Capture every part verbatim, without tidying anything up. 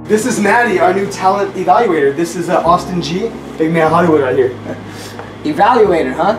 This is Maddie, our new talent evaluator. This is uh, Austin G, big man Hollywood right here. Evaluator, huh?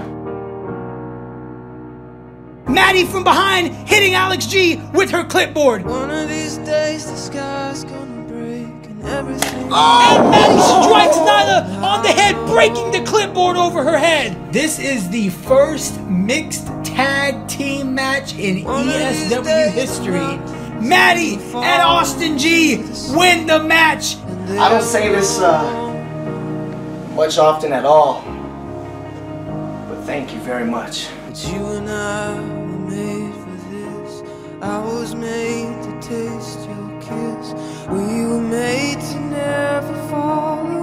Maddie from behind hitting Alex G with her clipboard. One of these days the sky's gonna break and everything. Oh! And Maddie strikes Nyla on the head, breaking the clipboard over her head. This is the first mixed tag team match in E S W history. Maddie and Austin G win the match. I don't say this uh, much often at all, but thank you very much. But you and I were made for this. I was made to taste your kiss. We were made to never fall away.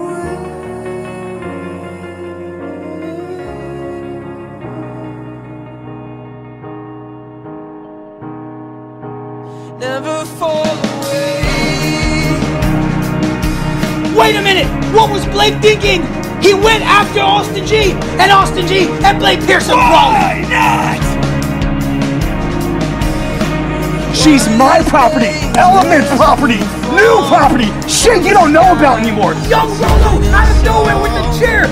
Never fall away. Wait a minute! What was Blake thinking? He went after Austin G, and Austin G and Blake Pearson brawling. Why not? She's my property, Element property, new property, shit you don't know about anymore. Young Rolo out of nowhere with the chair.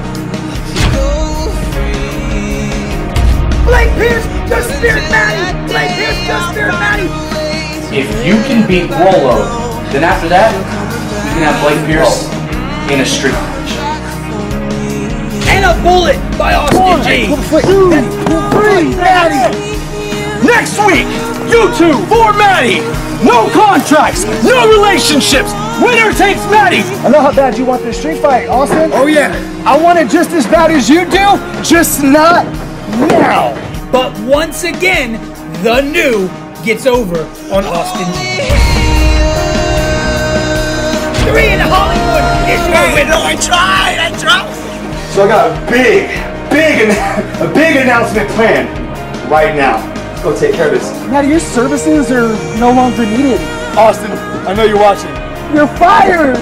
Blake Pierce just speared Maddie. Blake Pierce just speared Maddie. If you can beat Rolo, then after that, you can have Blake Pierce in a street match. And a bullet by Austin G. Two, three, Maddie. Next week, you two for Maddie. No contracts, no relationships. Winner takes Maddie. I know how bad you want this street fight, Austin. Oh yeah. I want it just as bad as you do, just not now. But once again, the new gets over on Austin G. Three in Hollywood is your winner. I tried, I tried. So I got a big, big, a big announcement planned right now. Let's go take care of this. Maddie, your services are no longer needed. Austin, I know you're watching. You're fired.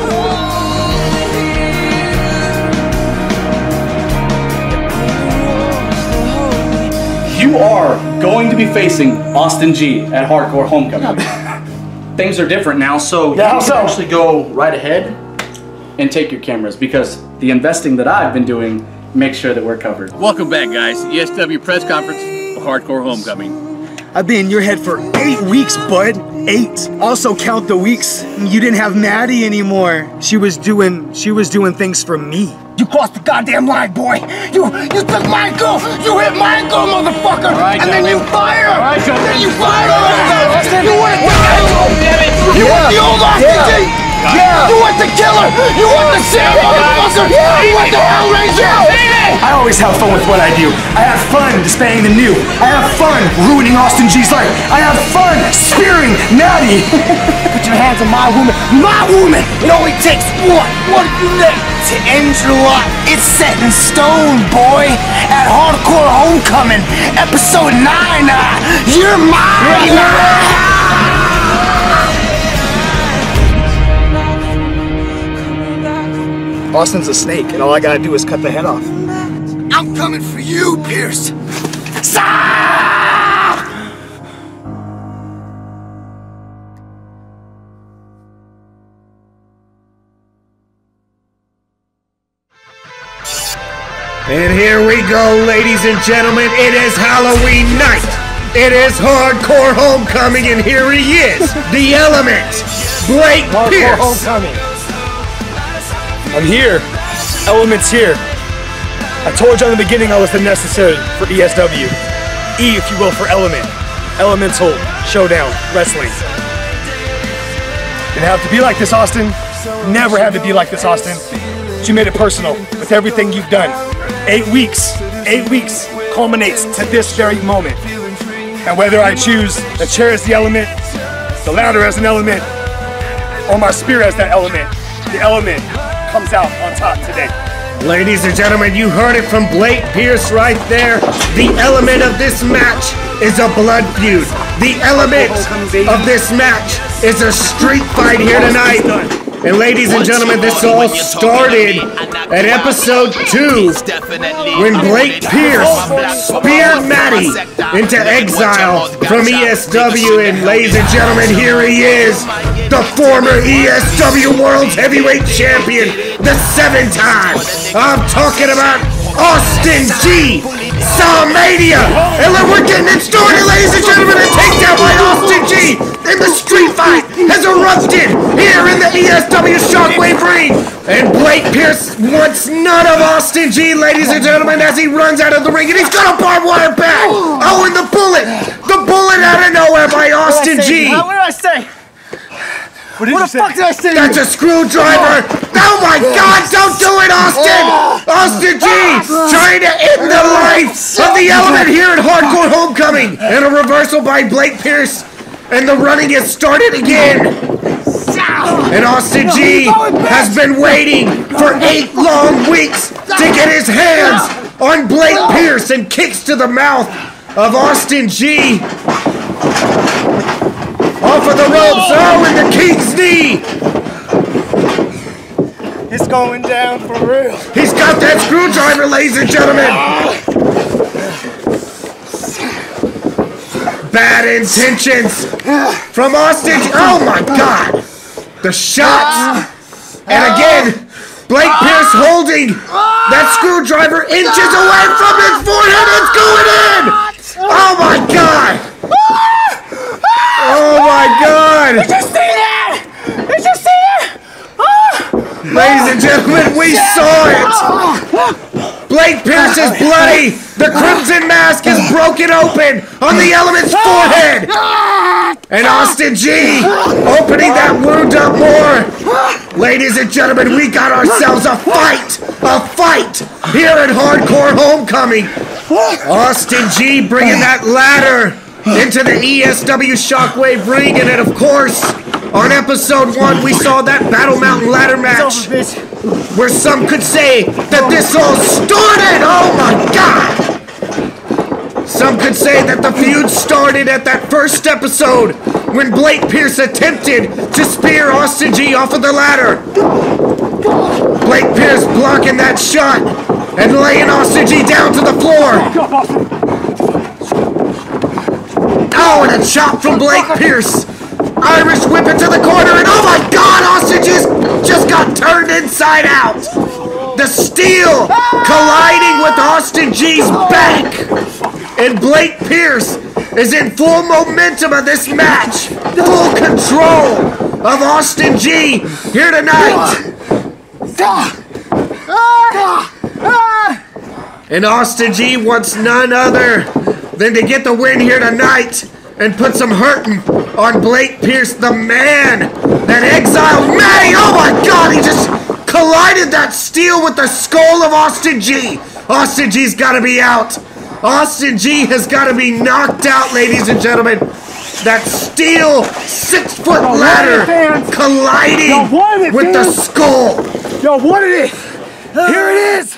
You are going to be facing Austin G at Hardcore Homecoming. Things are different now, so yeah, you so? can actually go right ahead and take your cameras because the investing that I've been doing makes sure that we're covered. Welcome back, guys. E S W press conference for Hardcore Homecoming. I've been in your head for eight weeks, bud. Eight. Also count the weeks. You didn't have Maddie anymore. She was doing, she was doing things for me. You crossed the goddamn line, boy. You, you took my girl. You hit my girl, motherfucker. Right, and then you fired her. Right, then you fired her. You want to die. You want the old Austin G. Yeah. You want the killer. You want the Sam motherfucker. Yeah. You want the Hellraiser. I always have fun with what I do. I have fun displaying the new. I have fun ruining Austin G's life. I have fun spearing Maddie. Put your hands on my woman. My woman. It only takes one. What do you need to end your life? It's set in stone, boy. At Hardcore Homecoming, episode nine. Uh, you're mine. Austin's a snake, and all I gotta do is cut the head off. I'm coming for you, Pierce. And here we go, ladies and gentlemen. It is Halloween night. It is Hardcore Homecoming, and here he is, the Element, Blake Pierce. Homecoming. I'm here. Element's here. I told you in the beginning I was the necessary for E S W. E, if you will, for Element. Elemental Showdown Wrestling. Didn't have to be like this, Austin. Never had to be like this, Austin. But you made it personal with everything you've done. Eight weeks, eight weeks culminates to this very moment. And whether I choose the chair as the element, the ladder as an element, or my spear as that element, the element comes out on top today. Ladies and gentlemen, you heard it from Blake Pierce right there. The element of this match is a blood feud. The element of this match is a street fight here tonight. And ladies and gentlemen, this all started at episode two when Blake Pierce speared Maddie into exile from E S W. And ladies and gentlemen, here he is, the former E S W World's Heavyweight Champion, the seven time. I'm talking about Austin G. Sawmania. And look, we're getting it started, ladies and gentlemen. A takedown by Austin G. And the street fight has erupted here in the E S W Shockwave ring. And Blake Pierce wants none of Austin G, ladies and gentlemen, as he runs out of the ring. And he's got a barbed wire back. Oh, and the bullet. The bullet out of nowhere by Austin G. What did I say? What, did what the say? fuck did I say? That's a screwdriver. Oh my God, don't do it, Austin. Austin G trying to end the life of the Element here at Hardcore Homecoming. And a reversal by Blake Pierce. And the running has started again. And Austin G has been waiting for eight long weeks to get his hands on Blake Pierce, and kicks to the mouth of Austin G. Off of the ropes, oh, and the King's knee. It's going down for real. He's got that screwdriver, ladies and gentlemen. Bad intentions from Austin G. Oh my God. The shots. And again, Blake Pierce holding that screwdriver inches away from his forehead. It's going in. Oh my God. Oh my God. Did you see that? Did you see it? Oh. Ladies and gentlemen, we saw it. Blake Pierce is bloody. The Crimson Mask is broken open on the Element's forehead. And Austin G opening that wound up more. Ladies and gentlemen, we got ourselves a fight. A fight here at Hardcore Homecoming. Austin G bringing that ladder into the E S W Shockwave ring. And then, of course, on episode one, we saw that Battle Mountain ladder match where some could say that this all started. Oh my God! Some could say that the feud started at that first episode when Blake Pierce attempted to spear Austin G off of the ladder. Blake Pierce blocking that shot and laying Austin G down to the floor. Oh, and a chop from Blake Pierce. Irish whip into the corner, and oh my God, Austin G just got turned inside out. The steel colliding with Austin G's back. And Blake Pierce is in full momentum of this match. Full control of Austin G here tonight. And Austin G wants none other than to get the win here tonight and put some hurting on Blake Pierce, the man that exiled Matty. Oh my God, he just collided that steel with the skull of Austin G. Austin G's got to be out. Austin G has got to be knocked out, ladies and gentlemen. That steel six-foot ladder colliding with the skull. Yo, what it is? Here it is.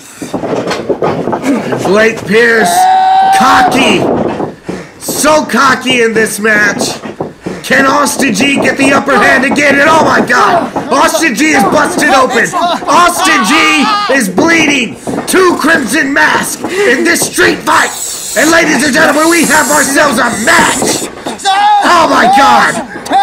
Blake Pierce, cocky. So cocky in this match. Can Austin G get the upper hand again? And oh my God, Austin G is busted open. Austin G is bleeding. Two Crimson Mask in this street fight. And ladies and gentlemen, we have ourselves a match. Oh my God.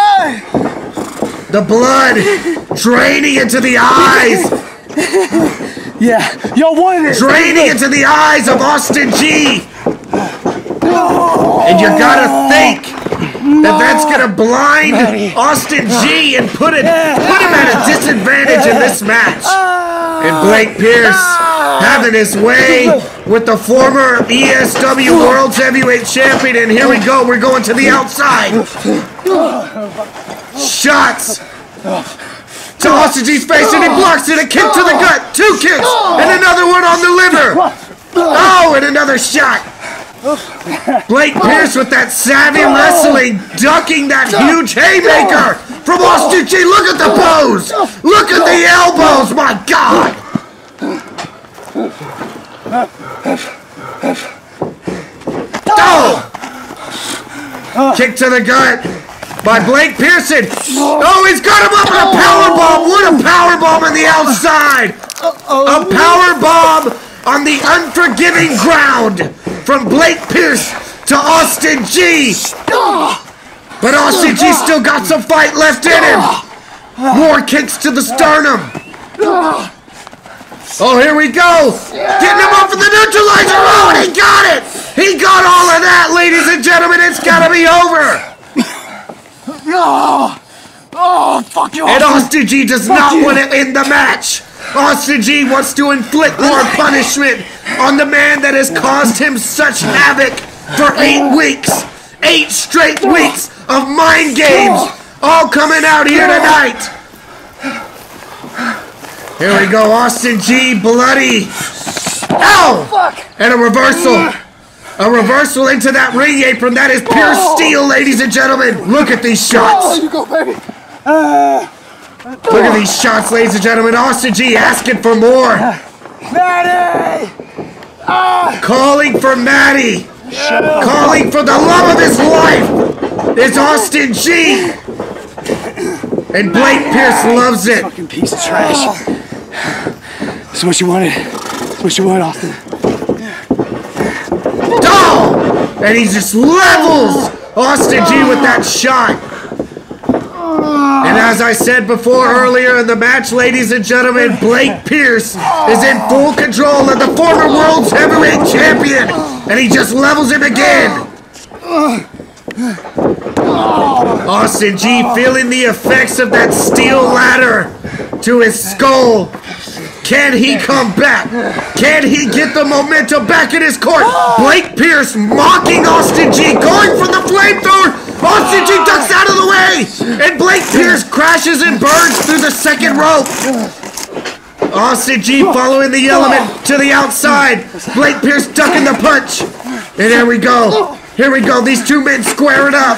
The blood draining into the eyes. Yeah, yo, what is it? Draining into the eyes of Austin G. And you gotta think that that's gonna blind Austin G and put it put him at a disadvantage in this match. And Blake Pierce having his way with the former E S W World's Heavyweight Champion. And here we go, we're going to the outside. Shots to Austin G's face, and he blocks it. A kick to the gut, two kicks, and another one on the liver. Oh, and another shot. Blake Pierce with that savvy wrestling, ducking that huge haymaker from Austin G. Look at the pose. Look at the elbows. My God. Oh. Kick to the gut by Blake Pearson. Oh, he's got him up in a powerbomb. What a powerbomb on the outside. A powerbomb on the unforgiving ground from Blake Pierce to Austin G. But Austin G still got some fight left in him. More kicks to the sternum. Oh, here we go. Getting him off of the neutralizer. Oh, and he got it. He got all of that, ladies and gentlemen. It's got to be over. Oh, oh, fuck you, And Austin G does not want to end the match. Austin G wants to inflict more punishment on the man that has caused him such havoc for eight weeks. Eight straight weeks of mind games, all coming out here tonight. Here we go, Austin G, bloody. Ow! And a reversal. A reversal into that ring apron. That is pure steel, ladies and gentlemen. Look at these shots. you go, baby. Look at these shots, ladies and gentlemen. Austin G asking for more. Maddie! Calling for Maddie. Calling for the love of his life is Austin G. And Blake Pierce loves it. Fucking piece of trash. This is what you wanted. This is what you wanted, Austin. Oh! And he just levels Austin G with that shot. And as I said before earlier in the match, ladies and gentlemen, Blake Pierce is in full control of the former world's heavyweight champion. And he just levels him again. Austin G feeling the effects of that steel ladder to his skull. Can he come back? Can he get the momentum back in his court? Blake Pierce mocking Austin G, going for the flamethrower. Austin G ducks out of the way, and Blake Pierce crashes and burns through the second rope. Austin G following the element to the outside. Blake Pierce ducking the punch. And here we go. Here we go. These two men squaring up.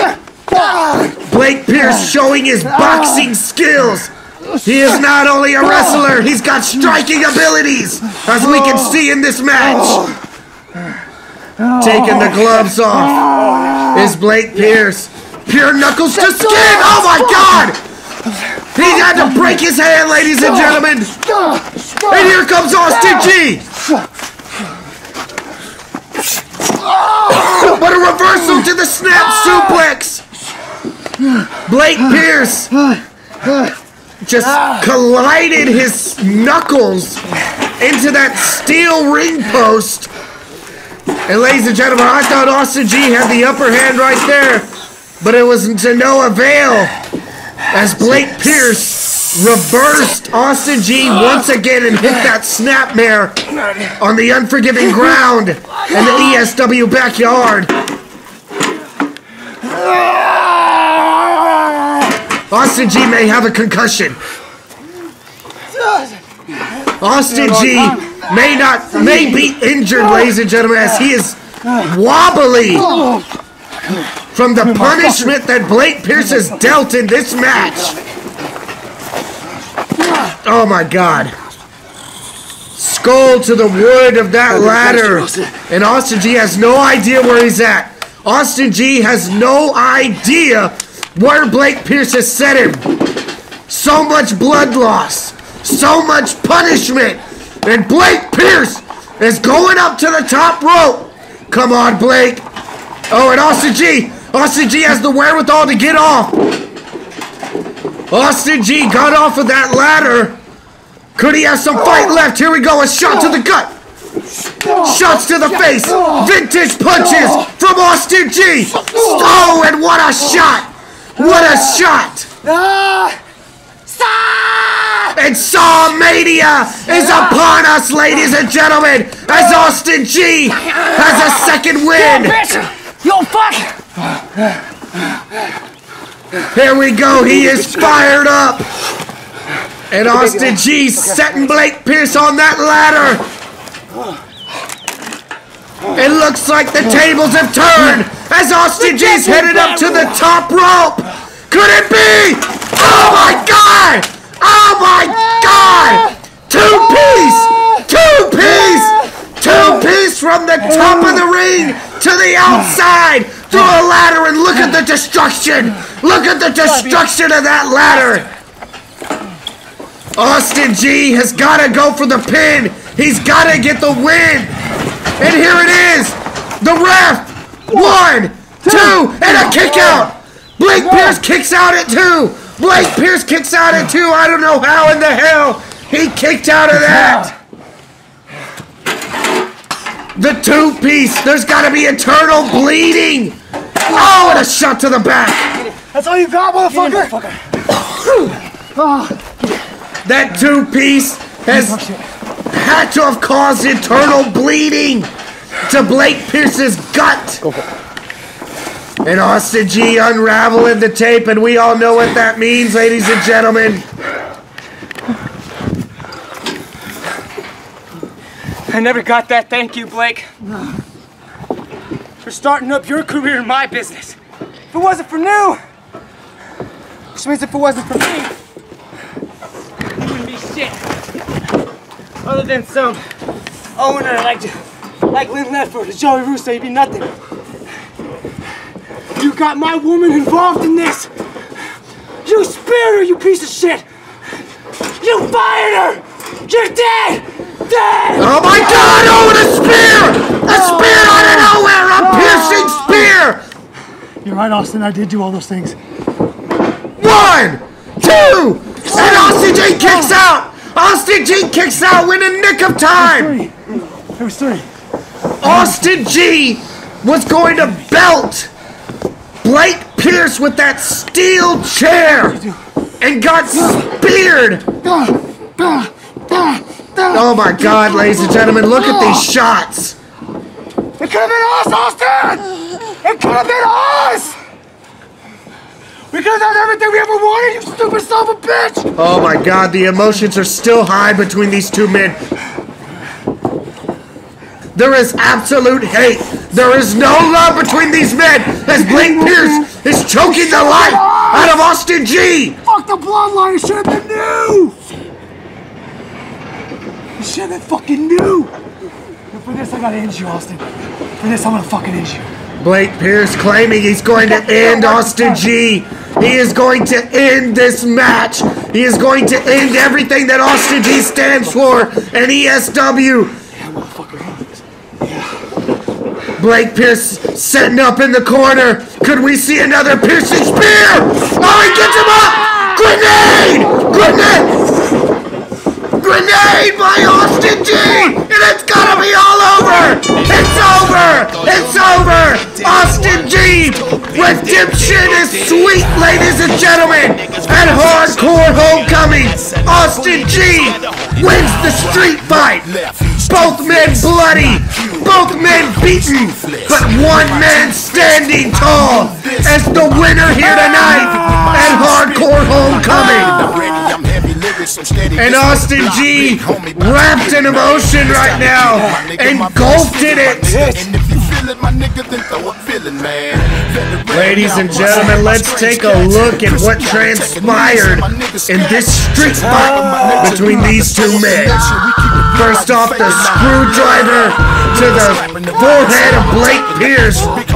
Blake Pierce showing his boxing skills. He is not only a wrestler, he's got striking abilities, as we can see in this match. Taking the gloves off is Blake Pierce. Pure knuckles to skin. Oh my God! He had to break his hand, ladies and gentlemen. And here comes Austin G. What a reversal to the snap suplex. Blake Pierce just collided his knuckles into that steel ring post. And ladies and gentlemen, I thought Austin G had the upper hand right there, but it was to no avail as Blake Pierce reversed Austin G once again and hit that snapmare on the unforgiving ground in the E S W backyard. Austin G may have a concussion. Austin G may not, may be injured, ladies and gentlemen, as he is wobbly from the punishment that Blake Pierce has dealt in this match. Oh my God. Skull to the wood of that ladder. And Austin G has no idea where he's at. Austin G has no idea where Blake Pierce has set him. So much blood loss. So much punishment. And Blake Pierce is going up to the top rope. Come on, Blake. Oh, and Austin G. Austin G has the wherewithal to get off. Austin G got off of that ladder. Could he have some fight left? Here we go. A shot to the gut. Shots to the face. Vintage punches from Austin G. Oh, and what a shot. What a shot. And Saw Mania is upon us, ladies and gentlemen, as Austin G has a second win. Yo, fuck! Here we go. He is fired up. And Austin G setting Blake Pierce on that ladder. It looks like the tables have turned as Austin G's headed up to the top rope. Could it be? Oh my God! Oh my God! Two piece! Two piece! Two piece from the top of the ring to the outside through a ladder, and look at the destruction! Look at the destruction of that ladder! Austin G has got to go for the pin. He's got to get the win. And here it is. The ref. One, two, and a kick out. Blake Pierce kicks out at two. Blake Pierce kicks out at two. I don't know how in the hell he kicked out of that. The two-piece. There's got to be eternal bleeding. Oh, and a shot to the back. That's all you got, motherfucker? That two-piece has had to have caused internal bleeding to Blake Pierce's gut. And Austin G unraveling the tape, and we all know what that means, ladies and gentlemen. I never got that thank you, Blake. For starting up your career in my business. If it wasn't for New, which means if it wasn't for me, you wouldn't be shit. Other than some owner like, like Lynn Ledford or Joey Russo, you'd be nothing. You got my woman involved in this. You spared her, you piece of shit. You fired her. You're dead. Dead. Oh my God! Oh, and a spear! A spear out of nowhere! A piercing spear! You're right, Austin. I did do all those things. One, two, and Austin G kicks out. Austin G kicks out in the nick of time. There was three. Austin G was going to belt Blake Pierce with that steel chair and got speared. Oh my God, ladies and gentlemen, look at these shots. It could have been us, Austin! It could have been us! We could have done everything we ever wanted, you stupid son of a bitch! Oh my God, the emotions are still high between these two men. There is absolute hate. There is no love between these men as Blake Pierce is choking the life out of Austin G. Fuck the bloodline, it should have been New! It should have been fucking New! And for this, I gotta end you, Austin. For this, I'm gonna fucking end you. Blake Pierce claiming he's going to end Austin G. He is going to end this match. He is going to end everything that Austin G stands for in E S W. Yeah, motherfucker. Blake Pierce setting up in the corner. Could we see another piercing spear? Oh, he gets him up! Grenade! Grenade! Grenade by Austin G! And it's gotta be all over! It's over! It's over! Austin G! Redemption is sweet, ladies and gentlemen! At Hardcore Homecoming, Austin G wins the street fight! Both men bloody! Both men beaten! But one man standing tall as the winner here tonight at Hardcore Homecoming! And Austin G, wrapped in emotion right now, engulfed in it. Ladies and gentlemen, let's take a look at what transpired in this street fight between these two men. First off, the screwdriver to the forehead of Blake Pierce.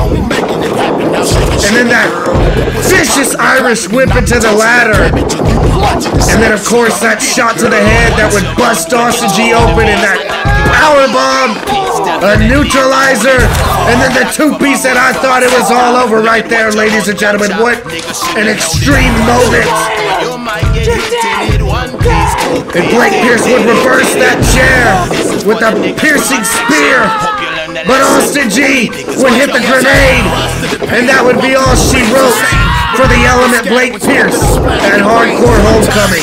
And then that vicious Irish whip into the ladder. And then, of course, that shot to the head that would bust Austin G open in that powerbomb, a neutralizer, and then the two-piece that I thought it was all over right there, ladies and gentlemen. What an extreme moment. And Blake Pierce would reverse that chair with a piercing spear. But Austin G would hit the grenade, and that would be all she wrote for the Element Blake Pierce at Hardcore Homecoming.